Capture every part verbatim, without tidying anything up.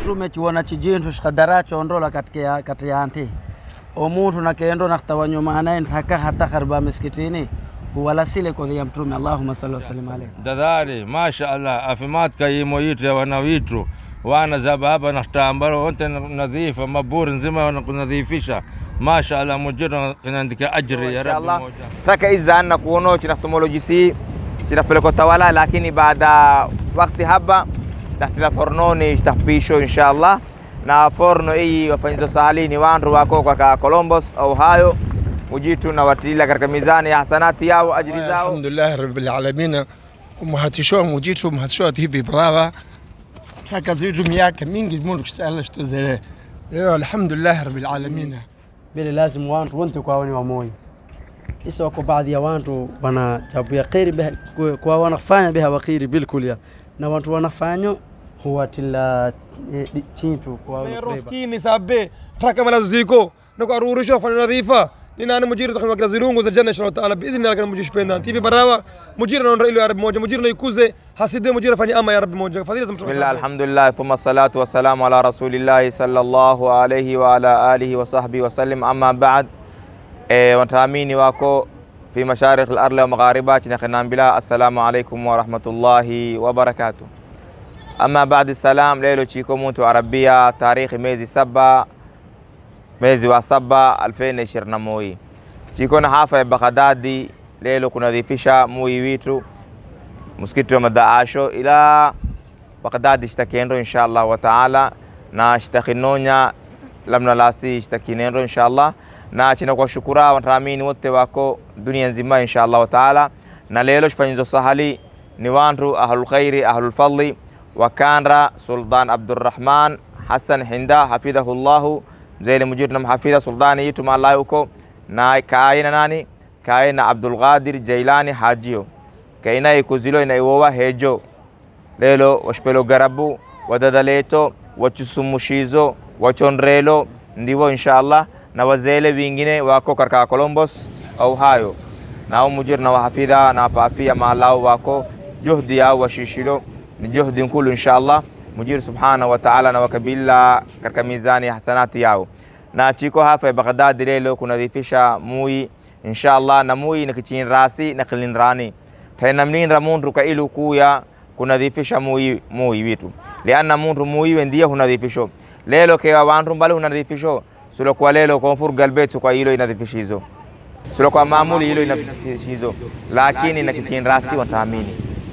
mtume chiona chijintu shikadaracho ondola katika kati ya anti omuntu nakendo naktawanyo maana ntaka hata kharba miskitini wala sile kwa ya mtume. Allahumma salli wa sallim alayhi dadari masha Allah afimat kayimo yitu ya wana witu wana zaba hapa nahtambaro wote nadhifa maburi nzima wanakunadhifisha masha Allah mujira kinaandika ajri ya rabbi moja taka izana kuono china teknolojisi china peleko tawala lakini baada wakati haba tatila fornoni tapisho inshallah na forno hii wafanyizo sahalini wandu wako kwa Columbus Ohio mujitu na watila katika mizani ya hasanati yao ajri zao. Alhamdulillah rabbil alamin umhatisho mujitu umhatisho hivi brava taka zidu miaka mingi mundu kisala shtozele leo alhamdulillah rabbil alamin bila lazim wantu wote kwa wani wa moyo isa wako baadhi ya wantu wana jabu ya khairi kwa wanafanya biha wakiri bilkulia na wantu wanafanyo huwa tila chintu kwa roskini sabbe taka mala ziko nako arurusho fanya nadhifa nina ana mujiri tukima kila zilungu za janna inshallah taala biidhnillah kana mujish penda tivi barawa mujiri naonra ilo ya rabbi moja mujiri na ikuze haside mujiri fanya ama ya rabbi moja fadhila za mtume. Bismillah alhamdulillah thumma salatu wassalamu ala rasulillah sallallahu alayhi wa ala alihi wa sahbihi wa sallim amma ba'd eh wataamini wako fi masharikh al-ardi wa maghariba chini khinambila assalamu alaykum wa rahmatullahi wa barakatuh. Amma baada salam leo chiko mtu Arabia tarehe mwezi saba mwezi wa saba elfu mbili ishirini na moja chiko na hafa ya Baghdadi leo kunadhifisha mui witu msikiti wa Madaasho ila Baghdadi shtakendo inshallah wa taala na shtakinonya lamna lasi shtakinendo inshallah na china kwa shukura wataamini wote wako dunia nzima inshallah wa taala na leo shifanyizo sahali ni wantu ahlul khairi ahlul fadli وكان سلطان عبد الرحمن حسن حندا حفظه الله زي مجيرنا محفظه سلطان يتم الله يكو نا كاينا ناني كاينا عبد القادر جيلاني حاجيو كاينا يكوزيلو ina iwowa hejo lelo washpelo garabu wadadaleto wachusumushizo wachonrelo ndivo inshallah na wazele vingine wako katika Columbus Ohio na mujirna wa hafidha na paafia mahalao wako juhdi yao washishilo ni juhudi nkulu inshallah mujir subhanahu wa ta'ala na wakabila katika mizani hasanati yao na chiko hapa Baghdad leo kunadhifisha mui inshallah na mui na kichin rasi na kilinrani tena mlinda mundu ka ilu kuya kunadhifisha mui mui vitu liana mundu mui ndiye hunadhifisho leo kwa wantu mbali hunadhifisho sio kwa leo kwa fur galbetu kwa hilo inadhifishizo sio kwa maamuli hilo inadhifishizo lakini na kichin rasi wataamini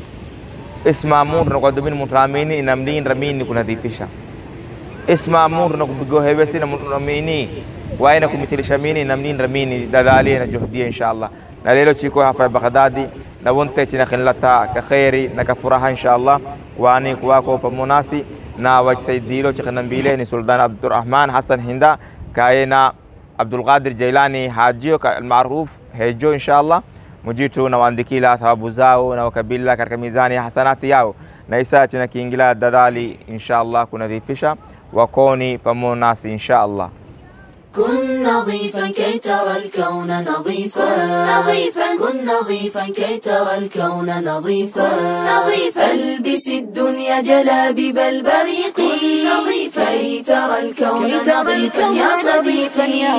isma mundu na kwa dubini mutaamini inamlinda mini kunadhifisha isma mundu na kupigo hewesi na mutaamini waina kumitilisha mini inamlinda mini dadali na juhdia inshallah na lelo chiko hapa Baghdadi na wonte china khinlata ka khairi na ka furaha inshallah wani kwako pamonasi na wachisaidilo chikhanambile ni Sultan Abdurrahman Hassan Hinda kaina Abdul Qadir Jailani hajio ka almaruf hejo inshallah mujitu na waandikila thawabu zao na wakabila katika mizani ya hasanati yao na isa china kiingila dadali inshallah kunadhifisha wakoni pamonasi inshallah. كن نظيفا كي ترى الكون نظيفا نظيفا كن نظيفا كي ترى الكون نظيفا نظيفا البس الدنيا جلابيب البريق نظيفا كي ترى الكون نظيفا يا صديقي يا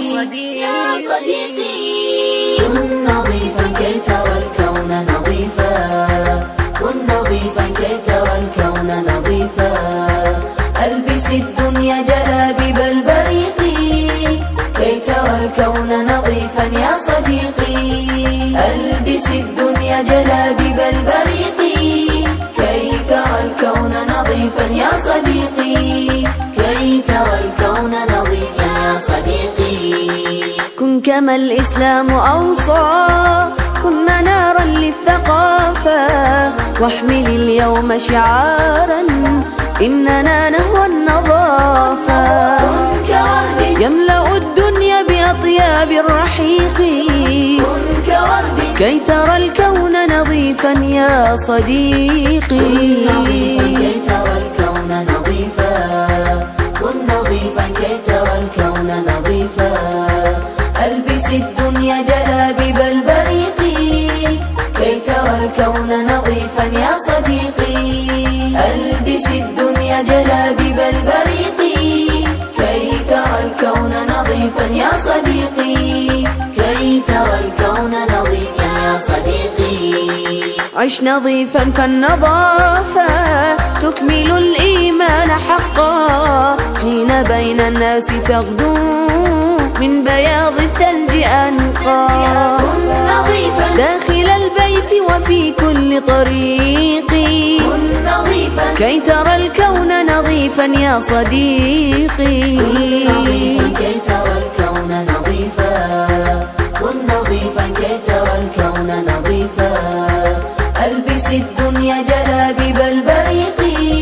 صديقي كن نظيفا كي ترى الكون نظيفا كن نظيفا كي ترى الكون نظيفا البس الدنيا جلابيب البريق كي ترى الكون نظيفا يا صديقي البس الدنيا جلابيب البريق كي ترى الكون نظيفا يا صديقي كي ترى الكون نظيفا يا صديقي كن كما الإسلام أوصى كن منارا للثقافة واحمل اليوم شعارا إننا نهوى النظافة كن كورد يملأ الدنيا بأطياب الرحيق كن كورد كي ترى الكون نظيفا يا صديقي كي ترى الكون نظيفا كن نظيفا كي ترى الكون نظيفا البس الدنيا جلابيب البريق كي ترى الكون نظيفا يا صديقي البس الدنيا جلابيب البريق عش نظيفا كالنظافة تكمل الإيمان حقا حين بين الناس تغدو من بياض الثلج أنقى كن نظيفا داخل البيت وفي كل طريق كن نظيفا كي ترى الكون نظيفا يا صديقي كن نظيفا كي ترى الكون نظيفا كن نظيفا كي ترى الكون نظيفا ألبس الدنيا جلابيب البريق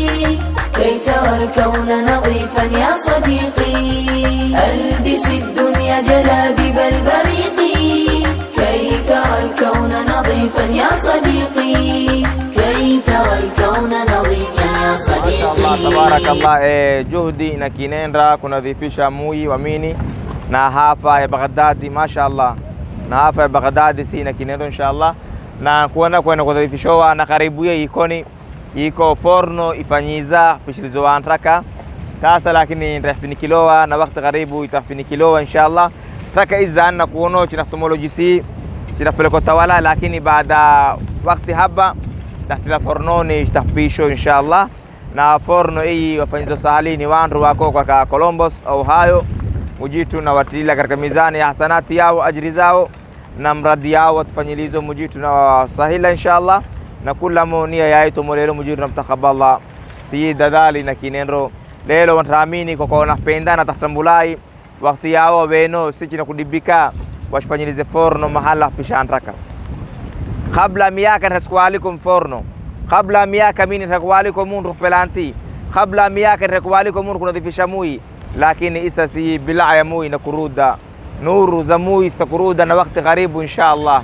كي ترى الكون نظيفا يا صديقي ألبس الدنيا جلابيب البريق كي ترى الكون نظيفا يا صديقي كي ترى الكون نظيفا يا صديقي. ما شاء الله تبارك الله. eh, juhudi na kinenda kunadhifisha Moi Wamini na hafa ya Baghdadi. Mashaallah, na hafa ya Baghdadi si na kinendo inshallah, na kuona kwenda kudhifishowa na karibu ya ikoni iko forno ifanyiza pishilizo antraka tasa, lakini nitafinikilowa na wakati karibu itafinikilowa inshallah. Taka izan na kuono china technology china peleko tawala, lakini baada wakati haba tatila fornoni itapisho inshallah. Na forno hii wafanyizo sahalini wandu wako kwa Columbus Ohio mujitu na watila katika mizani ya hasanati yao ajiri zao na mradi yao watufanyilizo mujitu na sahila inshallah. Na kula monia yaito molelo mujitu na mtakabala si dadali na kinenro lelo wantaamini kwa kwa napenda na tatambulai wakati yao weno sichi na kudibika washfanyilize forno mahala pisha antraka kabla miaka ntasikualikum forno kabla miaka mini ntasikualikum mundu pelanti kabla miaka ntasikualikum mundu kunadhifisha Moi, lakini isa si bila ya Moi na kuruda nuru za Moi stakuruda na wakati karibu inshallah.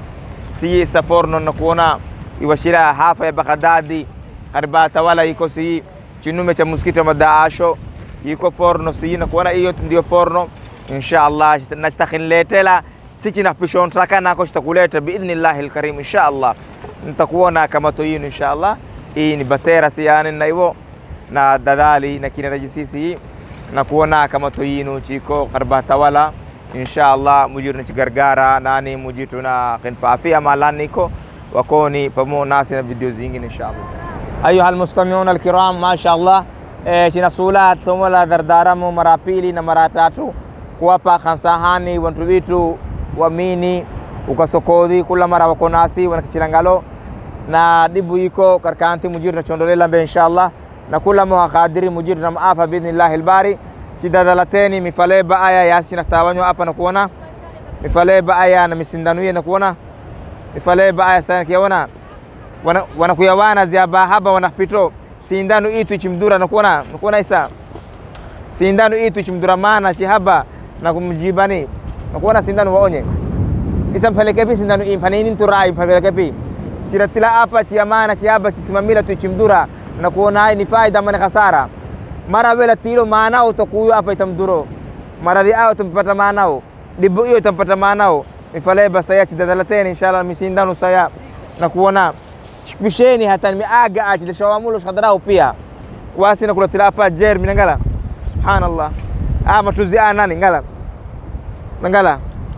Si sa forno na kuona iwashira hafa ya Baghdadi kariba tawala iko si chinume cha msikiti wa Daasho iko forno si na kuona hiyo ndio forno inshallah. Na stakhinletela sichi na pishon traka na ko stakuleta biidhnillah alkarim inshallah. Nitakuona kama to yinu inshallah. Hii ni batera si yani na hivyo na dadali na kinarajisisi na kuona kama to yinu chiko kariba tawala inshallah. Mujiru na chigargara nani mujitu na kinpa afia malaniko wakoni pamo nasi na video zingine inshallah. Ayuha almustami'un alkiram, mashaallah china sulat tomola dardaramu mara pili na mara tatu kuwapa khansahani wantu vitu Wamini ukasokodi kula mara wako nasi wanakichilangalo na dibu iko karkanti mujiru na chondolela mbe inshallah. Na kula mwakadiri mujiru na maafa biidhnillah albari chidadalateni mifaleba aya yasi na tawanyo hapa na kuona mifaleba aya na misindanuye na kuona mifaleba aya sana kiona wana wanakuyawana ziaba haba wanapito sindanu itu chimdura na kuona na kuona isa sindanu itu chimdura maana chihaba na kumjibani na kuona sindanu waonye isa mpelekepi sindanu impanini turai mpelekepi chiratila hapa chiamana chihaba chisimamila tu chimdura na kuona ni faida maana khasara mara wela tilo maana utakuyo hapa itamduro mara di au tumpata maana dibu hiyo itampata maana mifaleba saya chidadalateni inshallah misindanu saya na kuona bisheni hata miaga ajili shawamulo shadarao pia kwasi na kulatila hapa jer minangala subhanallah ama tuzia nani ngala ngala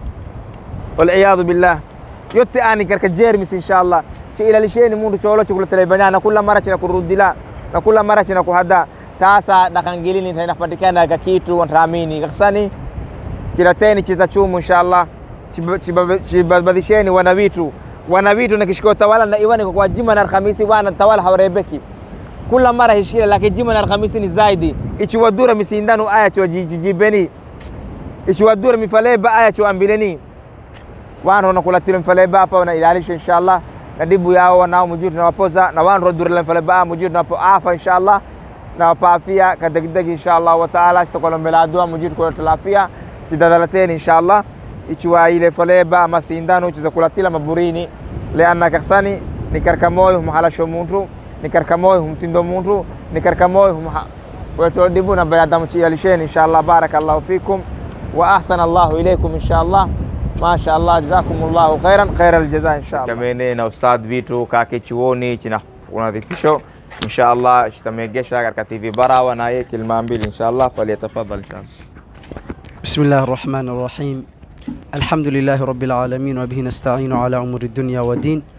wal iyad billah yote ani karka jer mis inshallah chi ila lisheni mundu cholo chikulatila banyana kula mara china kurudila na kula mara china kuhada tasa dakangilini inapatikana ka kitu wanaamini kasani chirateni chitachumu inshallah chibadilisheni wana vitu wana vitu na kishiko tawala na iwani kwa juma na Alhamisi wana tawala hawarebeki kula mara hishikila, lakini juma na Alhamisi ni zaidi ichiwadura misindano aya chwa jijibeni ichiwadura mifaleba aya chwa ambileni wana wanakulatila mifaleba hapa wana ilalisha inshallah. Na dibu yao wanao mujiru na wapoza na wana rodura mifaleba mujiru na wapo afa inshallah na wapafia kadagidagi inshallah wa ta'ala sitakuwa mbele dua mujiru kwa talafia tidadalateni inshallah ichwa ile faleba masindano chiza kulatila maburini leana kasani nikarkamoyo muhalasho muntu nikarkamoyo mtindo muntu nikarkamoyo wetu dibu na bayada mchi alisheni inshallah. Barakallahu fikum wa ahsana Allahu ilaykum inshallah. Ma sha Allah, jazakumullahu khairan khairal jazaa inshallah. Kamene na ustad vitu kake chuoni china unadhifisho inshallah shitamegesha katika T V Barawa na yeye kilima mbili inshallah. Faliyatafadhal inshallah. Bismillahir Rahmanir Rahim. Alhamdulillahi Rabbil Alamin wa bihi nasta'inu ala umuri dunya wa din.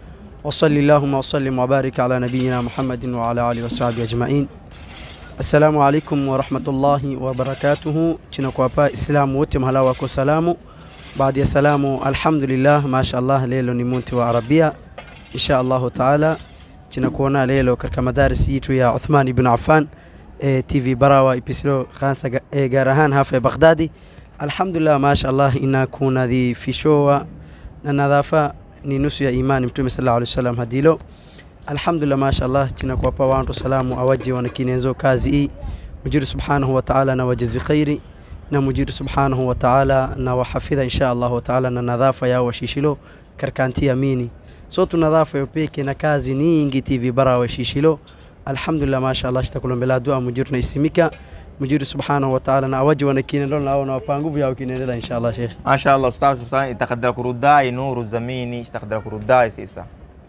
وصلي اللهم وسلم وبارك على نبينا محمد وعلى آله وصحبه أجمعين. Assalamu alaikum wa rahmatullahi wa barakatuhu. Tunakuwapa Islamu wote mahala wako salamu. Baada ya salamu, alhamdulillah, mashaallah, leo ni munti wa Arabia. Insha Allah taala tunakuona leo katika madarasa yetu ya Uthman ibn Affan e, T V Barawa episode khansa e, garahan hafa Baghdadi. Alhamdulillah, mashaallah, inakuna dhi fishowa na nadhafa ni nusu ya imani Mtume sallallahu alaihi wasallam hadilo. Alhamdulillah, mashaallah, tunakuwapa watu salamu awaji wanakinenzo kazi hii. Mujiru subhanahu wa ta'ala na wajazi khairi, na mujiru subhanahu wa ta'ala na wahafidha insha Allah wa ta'ala na nadhafa yao washishilo karkanti amini. So tunadhafa yopeke na kazi nyingi T V Barawa shishilo. Alhamdulillah, mashaallah, shtakulombela dua mujiru na isimika. Mujiru subhanahu wa ta'ala na awaji wanakinenzo na na wapanguvu yao kinenela insha Allah Sheikh. Mashaallah ustaz, ustaz itakadra kurudai nuru zamini, itakadra kurudai sisa.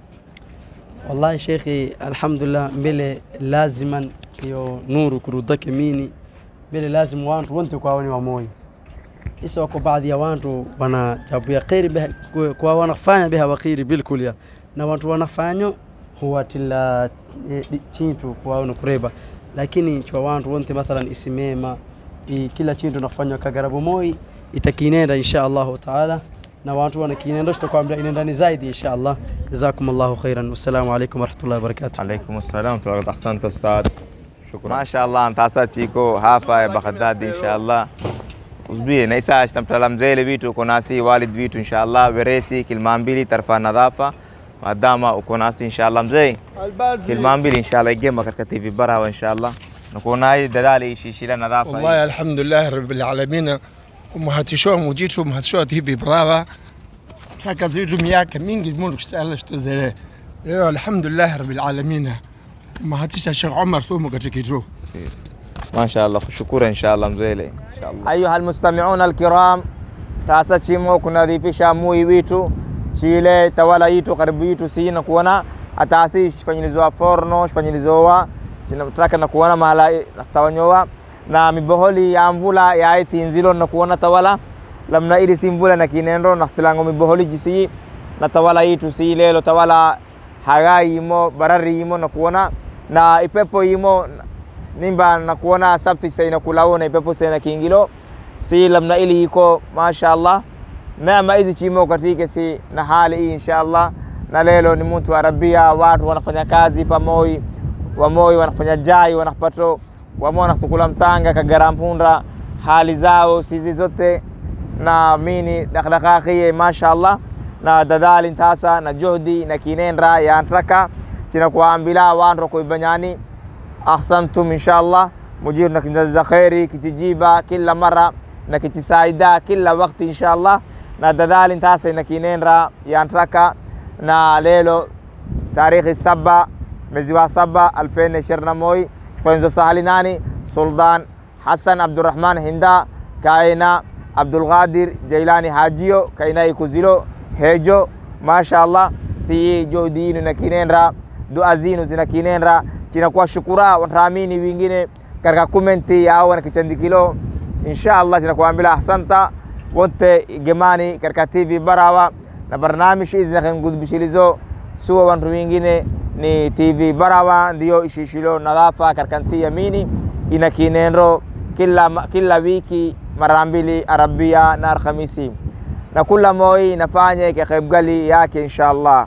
Wallahi Sheikhi, alhamdulillah, mbele laziman yo nuru kurudake mini, mbele lazim wantu wote kwa wani wa moyo. Isa wako baadhi ya wantu wana jabu ya khairi kwa wanafanya biha wakhairi bilkulia, na wantu wanafanya huwa tila chintu kwa wana kureba, lakini chwa wantu wote mathalan isimema kila chintu nafanya kagarabu moyo itakinenda insha Allah taala, na watu wanakinenda tutakwambia inaendani zaidi insha Allah. Jazakumullahu khairan. Wassalamu alaykum wa rahmatullahi wa barakatuh. Alaykum assalam wa rahmatullahi wa barakatuh. Shukran. Mashaallah, antasa chiko hapa ya Baghdad insha Allah. Uzbie na isa ashtamtala mzele vitu uko nasi walid vitu insha Allah, veresi kilma mbili tarfa nadhafa madama uko nasi insha Allah mzee. Kilma mbili insha Allah igema katika T V Barawa insha Allah. Nakuna hii dadali shishila nadhafa. Wallahi alhamdulillah rabbil alamin. Umhatishoa mujitu umhatishoa T V Barawa taka zidu miaka mingi mundu kusala shtozele. Leo alhamdulillah rabbil alamin umhatisha Sheikh Omar Thumu katika kitu. ما شاء الله شكرا إن شاء الله مزيلي إن شاء الله. أيها المستمعون الكرام، تاسا شيمو كنا ذي في شاموي ويتو شيله تولا يتو قرب يتو سينا كونا أتاسيش فنيلزوا فورنوش فنيلزوا سينا تراك نكونا مالا تاونيوا na miboholi ya mvula ya iti nzilo nakuona tawala lamna ili simvula na kinendo nakhtilango miboholi jisi na tawala itu si lelo tawala hagai imo barari imo nakuona na ipepo imo nimba nakuona sabti sa inakulaona ipepo sa inakingilo si lamna ili iko mashaallah neema hizi chimo katika si na hali hii inshallah. Na lelo ni mtu wa Arabia, watu wanafanya kazi pamoja, wamoi wanafanya jai wanapato wamona tukula mtanga kagarampunda hali zao sizi zote na mini dakhdakhakhie mashaallah na dadali ntasa na juhdi na kinenra ya antraka china kuambila wanro kuibanyani. Ahsantum inshallah, mujir na kinza khairi kitijiba kila mara na kitisaida kila wakati inshallah. Na dadali ntasa na kinenra ya antraka na lelo tarikhi saba mwezi wa saba elfu mbili na ishirini na moja فإنزو سهلناني سلطان حسن عبد الرحمن هندا كاينا عبد الغادر جيلاني حاجيو كاينا يكوزيلو هيجو ما شاء الله سي جو دينو نكينين را دو أزينو زنكينين را china kwa shukura wanaamini wengine katika komenti yao na kichandikilo insha Allah china kuambia ahsanta wote gemani katika T V Barawa na barnamish hizi na kungudbishilizo suwa watu wengine ni T V Barawa ndio ishishilo nadhafa karkanti yamini ina kinenro kila kila wiki mara mbili Arabia na Alhamisi na kila moi nafanya kikabgali yake inshallah.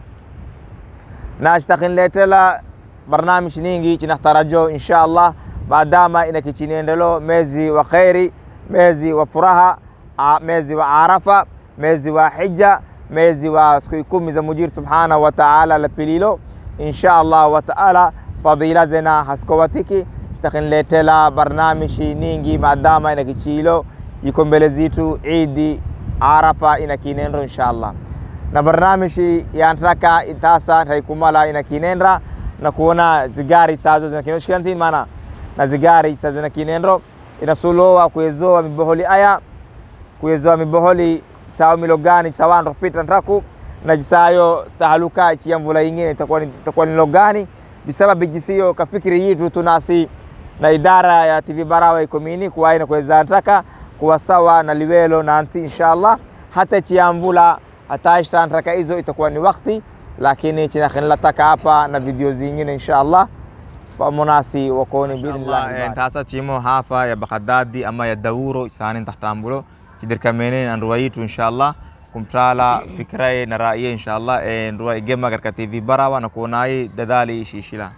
Na ashtakhiletela barnamish nyingi chinatarajo inshallah maadama ina kichinendelo mezi wa khairi, mezi wa furaha, mezi wa arafa, mezi wa hija, mezi wa siku kumi za mujir subhanahu wa ta'ala la pililo insha Allah wa ta'ala. Fadila zena haskowatiki shtakhiletela barnamishi nyingi maadama ina kichilo iko mbele zitu Eid Arafa ina kinendo insha Allah. Na barnamishi yanataka itasa taikumala ina kinendra na kuona zigari sazo zina kinendo shikantin maana na zigari sazo zina kinendo inasulowa kuezoa miboholi aya kuezoa miboholi sawa milogani sawa ndo pita ntaku na jisayo tahaluka chiamvula ingine itakuwa itakuwa ni logani bisababu jisiyo kafikiri yitu tunasi na idara ya T V Barawa ikomini kwa ina kuweza nataka kuwa sawa na liwelo na anti inshallah hata chiamvula hata ishtantaka hizo itakuwa ni wakati lakini chinakhinlataka hapa na video zingine inshallah pamonasi wakoni biidhnillah. Intasa chimo hafa ya Baghdadi ama ya Dauro isanin tahtambulo chidirkamene anruwaitu inshallah kumtala fikrai na raiye inshallah nruwa igema katika T V Barawa na kuonai dadali shishila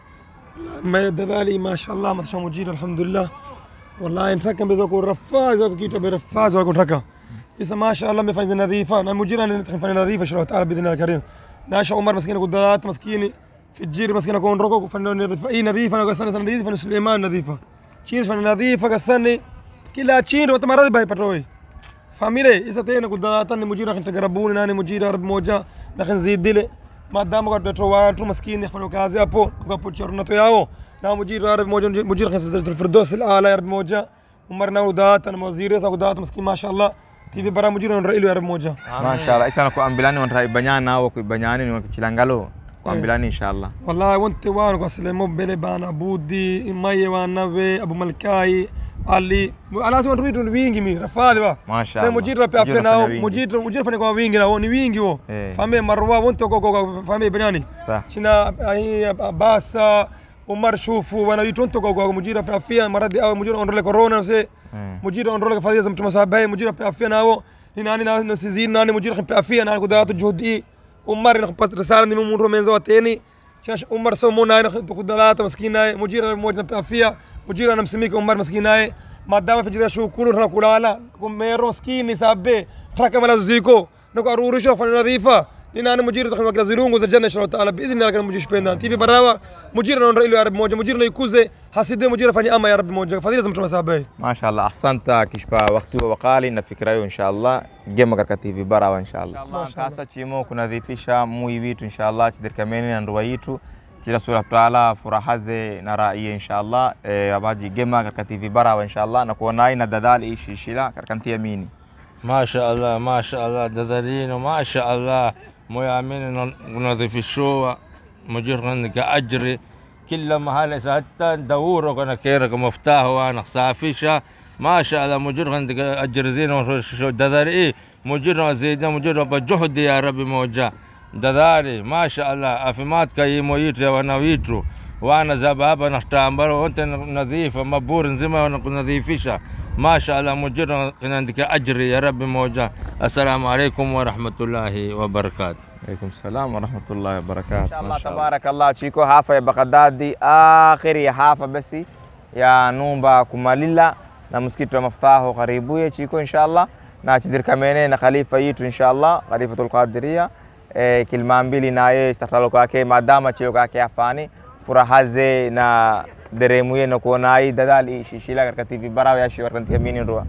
ما دبالي ما شاء الله ما تشاء مجير الحمد لله والله نتركم بذوق الرفاز وذوق كيتو برفاز وذوق نتركم إذا ما شاء الله مفاني نظيفة أنا مجير أنا نتركم فاني نظيفة شلون تعالى بإذن الله الكريم ناشا عمر مسكين قدرات مسكيني في الجير مسكين أكون ركوك فاني نظيفة أي نظيفة أنا قصني نظيفة فاني سليمان نظيفة تشين فاني نظيفة قصني كلا تشين وتمرد باي بتروي فاميلي إذا تينا قدرات أنا مجير أخن تقربوني أنا مجير رب موجة نخن زيد دلي maadamu kwa watoto watu maskini yafanya kazi hapo kwa pochornato yao na mujiri arab moja mujiri khasat firdaus al-ala ya arab moja umarna udat na waziri sa udat maskini mashallah T V Barawa mujiri on railu arab moja mashallah isana ko ambilani on rai banyana wa ko banyani ni chilangalo ko ambilani inshallah wallahi wonte wan ko salemo bele bana budi imaye wanawe abu malkai ali ala sio ndio wingi mi rafadhi wa mashallah mujiri rapi afya nao mujiri mujiri fanya kwa wingi nao ni wingi wo fame marwa wonte ko ko fame banyani china ai abasa umar shufu wana yitonto kwa mujiri rapi afya maradi au mujiri ondole corona se mujiri ondole fadhia za mtume sahabai mujiri rapi afya nao ni nani na sizin nani mujiri rapi afya na kudatu juhudi umar nakapata risala ni mundu menza wateni chash umar somo na kudalata maskina mujiri moja rapi afya mujiri anamsimika umar maskina maadamu fajira shukuru na kulala kumero maskini sabe traka mala ziko na kuarurusha fanya nadhifa ni nani mujiri tukhiwa kwa zilungu za janna inshallah taala biidhnillah kana mujiri shpenda T V Barawa mujiri na railu ya rabbi moja mujiri na ikuze haside mujiri fanya ama ya rabbi moja fadhila za mtume sahabai mashallah ahsanta kishpa wakati wa wakali na fikrayo inshallah gema katika T V Barawa inshallah kasa chimo kunadhifisha mui vitu inshallah chidirkameni na ndoa yetu kila sura taala furahaze na raiye inshallah abaji gema katika T V Barawa inshallah na kuonai na dadali ishi shila katika ntiamini mashallah mashallah dadalino mashallah مؤمنين نظيفشوا مجر عندك أجري كل محل حتى ندوره كنا كيرك مفتاح وانا صافيشة ما شاء الله مجر عندك أجر زين وشو دداري مجر زيدا مجر بجهد يا ربي موجا دداري ما شاء الله أفهمات كي مويت وانا ويترو وانا زبابا نحتامبر وانت نظيفة مبور زما نظيفشة ما شاء الله مجر عندك أجري يا رب موجة السلام عليكم ورحمة الله وبركاته. عليكم السلام ورحمة الله وبركاته. ما شاء الله تبارك الله تشيكو حافة يا بغدادي آخر يا حافة بس يا نومبا كماليلا na msikiti wa Maftaho karibu ya chiko inshallah na chidirkamene na khalifa yitu inshallah khalifatul qadiria eh, kilima mbili naye istatalo kwake madama chio kwake afani furahaze na deremuye na kuonai dadali shishila katika T V Barawa ya shiwa kanti amini ndoa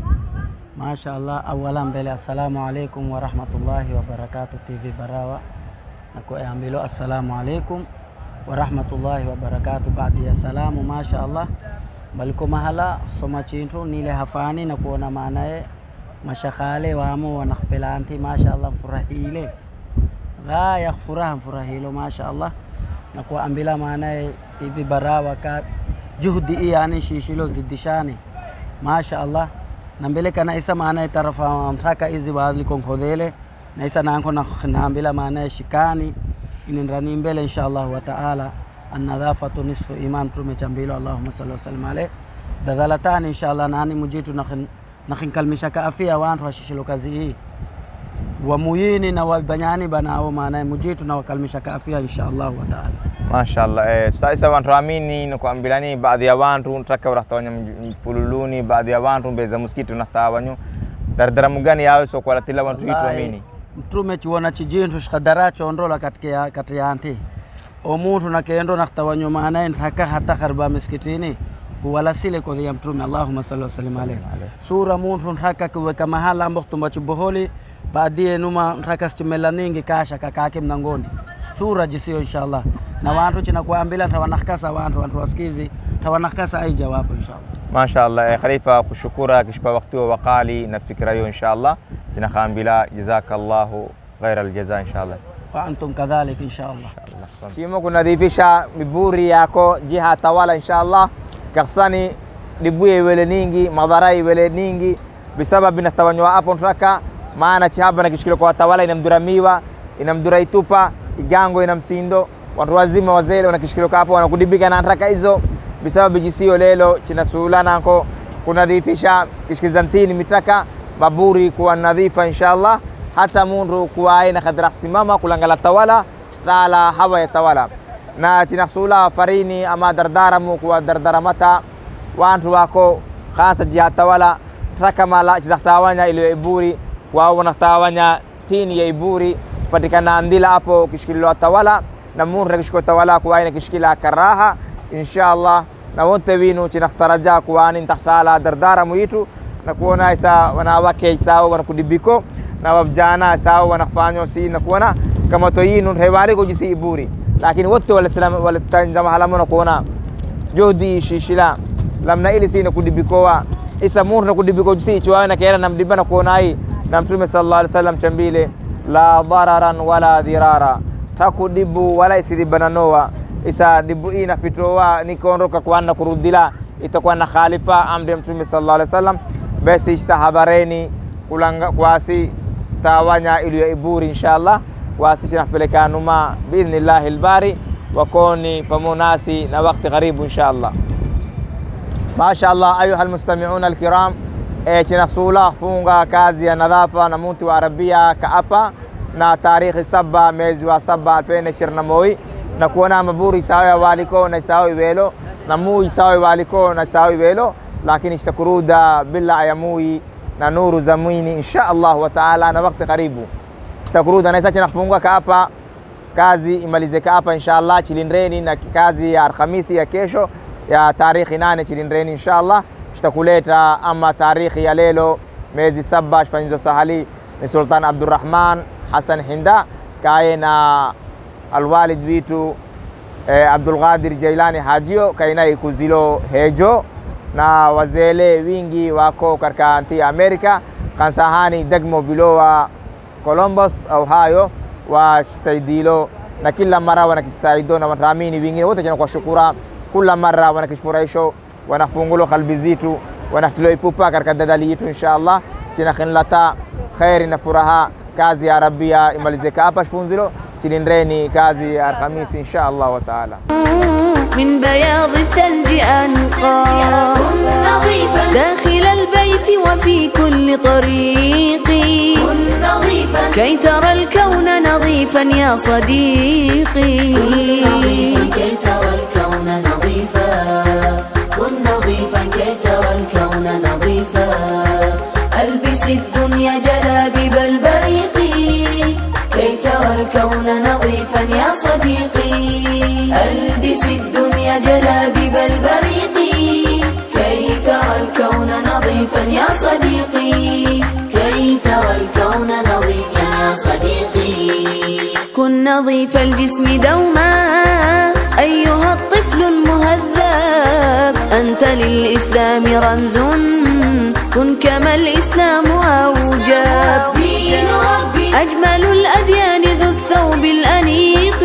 mashallah awalan bele assalamu alaikum wa rahmatullahi wa barakatuh T V Barawa na kuambilo assalamu alaikum wa rahmatullahi wa barakatuh baadi ya salamu mashallah baliko mahala soma chintu nile hafani na kuona maanaye mashakhale wamo wanakpelanti mashallah furahile gaya furaha furahilo mashallah na kuambila maanaye T V Barawa ka juhudi yani shishilo zidishani mashallah na mbele kana isa maanaye tarafa mtaka hizi baadhi konkodele na isa nanko na naambila maanaye shikani inendani mbele inshallah wa taala النظافة نصف إيمان ترومي جنبيلو اللهم صل وسلم عليه دذلتان إن شاء الله ناني مجيتو نخن نخن كلمشة كافية وان رشيشلو كزيه ومويني نوال بنياني بناو ماناي مجيتو نوال كلمشة كافية إن شاء الله وتعالى ما شاء الله إيه سايسا وان راميني نكو أمبلاني بعد يوان رون تركب رحتوانيا مفولولوني بعد يوان رون بيزا مسكيتو نحتاوانيو دردر مغاني ياوي سوكو ولا تلا وان تويتو أميني مترومي چوانا چجينتو شخدراچو onrola katika katiyanti omuntu nakendo naktawanyo maana ntaka hata kharba miskitini wala sile kwa ya mtume Allahumma salli wa sallim alayhi sura muntu ntaka kuweka mahala ambapo tumbachuboholi baadie numa ntaka stimela ningi kasha kakake mnangoni sura jisio inshallah na watu china kuambila tawanakasa watu watu wasikizi tawanakasa ai jawabu inshallah ما شاء الله يا خليفة كشكورا كشبا وقته وقالي نفكر أيوه إن شاء الله جنا خامبلا جزاك الله غير الجزاء إن شاء الله وأنتم كذلك إن شاء الله. Chimo kunadhifisha miburi yako jiha tawala inshallah kaksani libuye wele ningi madharai wele ningi bisababu natawanywa hapo ntaka maana chihaba na kishikilo kwa tawala inamduramiwa inamdura itupa igango ina mtindo watu wazima wazee wanakishikilika hapo wanakudibika na haraka hizo bisababu jisio lelo chinasulana nko kunadhifisha kishikizantini mitaka baburi kuwa nadhifa inshallah hata mundu kuwa aina khadra simama kulangala tawala tala hawa ya tawala na chinasula farini ama dardaramu kuwa dardaramata wantu wako khasa jiha tawala trakamala chizaktawanya ilo iburi wa wanatawanya tini ya iburi patikana andila hapo kishikilo tawala na mundu kishikilo tawala kuwa aina kishikila karaha inshallah na wote winu chinakhtaraja kuwa ani ntaktala dardaramu yitu na kuona isa wanawake isao wanakudibiko na wavijana isao wanafanya si na kuona kama to yinu hewari ko jisi iburi lakini wote wale salam wale tanzama halamu na kuona jodi shishila lamna ili si na kudibikoa isa mundu na kudibiko jisi chwa na kaera na mdibana kuona hai na mtume sallallahu alaihi wasallam chambile la dararan wala dirara takudibu wala isiribana noa isa dibu ina pitoa nikoondoka kuana kurudila itakuwa na khalifa amri mtume sallallahu alaihi wasallam basi istahabareni kulanga kwasi tawanya iliyo iburi inshallah wasi tunapeleka numa biidhnillah albari wakoni pamonasi na wakati karibu inshallah mashaallah ayuha almustami'un alkiram e tunasula funga kazi ya nadhafa na mtu wa arabia kaapa na tarehe saba mwezi wa saba elfu mbili na ishirini na moja na kuona maburi sawa waliko na sawa welo na mui sawa waliko na sawa welo lakini ishtakuruda bila ayamui na nuru za mwini insha Allah wa taala na wakati karibu ishtakuruda na isacha nafunga hapa kazi imalizeka hapa insha Allah chilindreni na kazi ya Alhamisi ya kesho ya tarehe nane chilindreni insha Allah ishtakuleta ama tarehe ya lelo mwezi saba shifanyizo sahali ni Sultan Abdurrahman Hassan Hinda kae na alwalid witu eh, Abdul Qadir Jailani Hajio kaina ikuzilo hejo na wazele wingi wako katika nchi ya Amerika kansahani degmo vilowa Columbus Ohio wa saidilo na kila mara wanakisaido na wanaamini wengine wote jana kwa shukura kila mara wanakishfurahisho wanafungulo qalbi zitu wanatilo ipupa katika dadali yetu inshallah tena khinlata khairi na furaha kazi ya Arabia imalizeka hapa funzilo chilindreni kazi ya Alhamisi inshallah wa taala من بياض الثلج أنقى داخل البيت وفي كل طريق كي ترى الكون نظيفا يا صديقي كي ترى الكون نظيفا كن نظيفا كي ترى الكون نظيفا ألبس الدنيا جلابيب البريق كي ترى الكون نظيفا يا صديقي ألبس الدنيا جلابيب البريق كي ترى الكون نظيفا يا صديقي كي ترى الكون نظيفا يا صديقي كن نظيف الجسم دوما أيها الطفل المهذب أنت للإسلام رمز كن كما الإسلام أوجب أجمل الأديان ذو الثوب الأنيق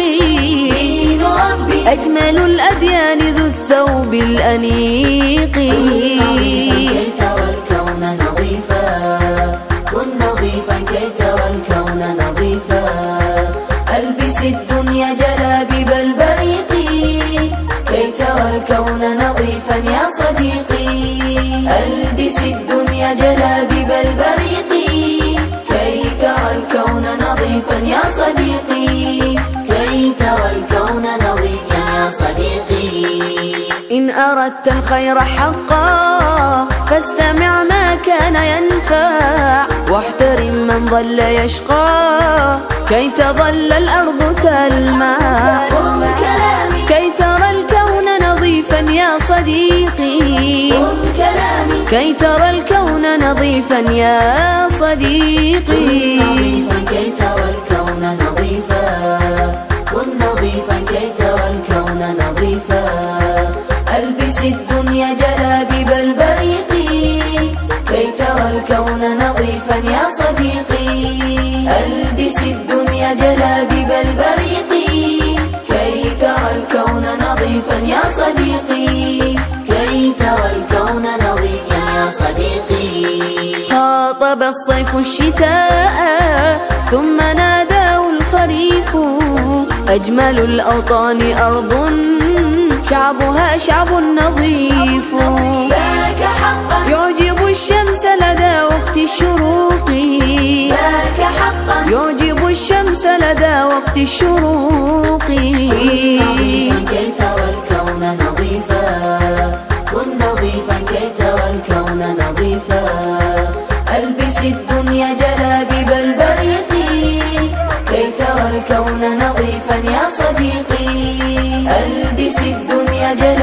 أجمل الأديان ذو الثوب الأنيق كي ترى الكون نظيفا كن نظيفا كي ترى الكون نظيفا ألبس الدنيا جلابيب البريق كي ترى الكون نظيفا يا صديقي ألبس الدنيا جلابيب البريق كي ترى الكون نظيفا يا صديقي كي ترى الكون نظيفا يا صديقي إن أردت الخير حقا فاستمع ما كان ينفع واحترم من ظل يشقى كي تظل الأرض تلمع كي ترى الكون نظيفا يا صديقي كي ترى الكون نظيفا يا صديقي كي ترى الكون نظيفا كن نظيفا كي ترى الكون نظيفا ألبس الدنيا جلابيب البريق كي ترى الكون نظيفا يا صديقي ألبس الدنيا جلابيب البريق كي ترى الكون نظيفا يا صديقي كي ترى الكون نظيفا يا صديقي خاطب الصيف الشتاء ثم ناداه الخريف أجمل الأوطان أرض شعبها شعب نظيف بارك حقا يعجب الشمس لدى وقت الشروق بارك حقا يعجب الشمس لدى وقت الشروق نظيفا كي ترى الكون نظيفا كن نظيفا كي ترى الكون نظيفا ألبس الدنيا جلابيب البريق كي ترى الكون نظيفا يا صديقي ألبس الدنيا جلابيب